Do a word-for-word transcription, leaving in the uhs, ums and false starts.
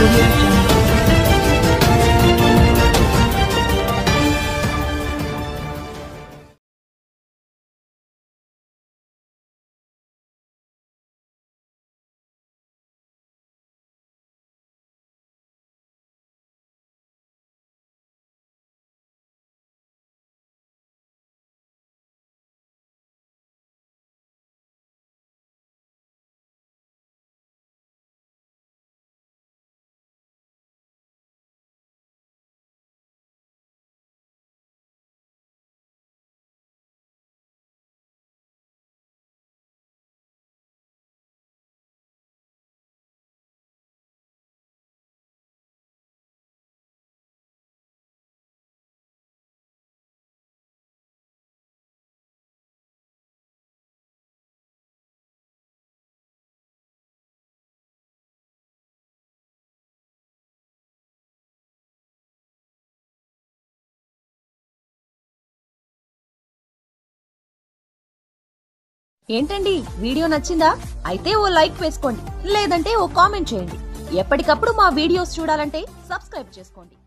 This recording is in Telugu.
Audio Jungle. ఏంటండి వీడియో నచ్చిందా? అయితే ఓ లైక్ వేసుకోండి, లేదంటే ఓ కామెంట్ చేయండి. ఎప్పటికప్పుడు మా వీడియోస్ చూడాలంటే సబ్స్క్రైబ్ చేసుకోండి.